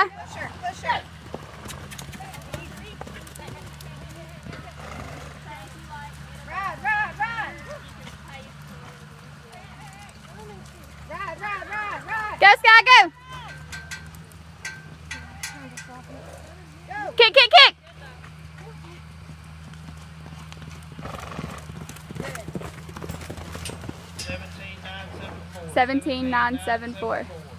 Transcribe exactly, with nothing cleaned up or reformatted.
Sky. Push her, push her. Ride, ride, ride. Ride, ride, ride, ride. Go, Sky, go. Go. Kick, kick, kick. seventeen nine seven four.